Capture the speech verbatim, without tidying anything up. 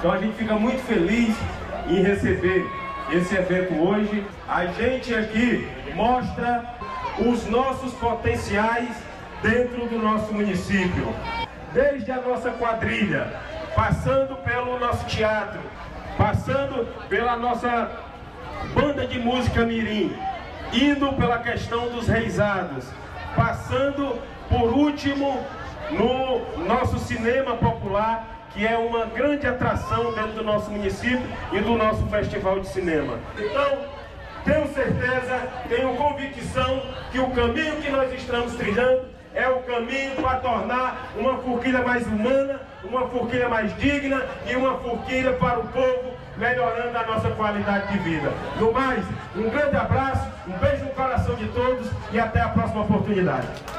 Então a gente fica muito feliz em receber esse evento hoje. A gente aqui mostra os nossos potenciais dentro do nosso município. Desde a nossa quadrilha, passando pelo nosso teatro, passando pela nossa banda de música mirim, indo pela questão dos reisados, passando por último no nosso cinema popular, que é uma grande atração dentro do nosso município e do nosso festival de cinema. Então, tenho certeza, tenho convicção que o caminho que nós estamos trilhando é o caminho para tornar uma forquilha mais humana, uma forquilha mais digna e uma forquilha para o povo, melhorando a nossa qualidade de vida. No mais, um grande abraço, um beijo no coração de todos e até a próxima oportunidade.